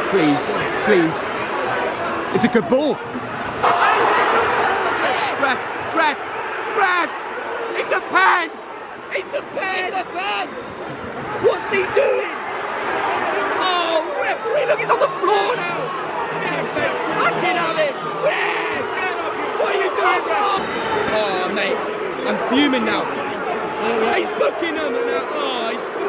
Please, please. It's a good ball. Ref! It's a pen! It's a pen! It's a pen! What's he doing? Oh, referee, look, he's on the floor now! Fucking hell, it! Ref! What are you doing, ref? Oh, mate, I'm fuming now. He's booking him now. Oh, he's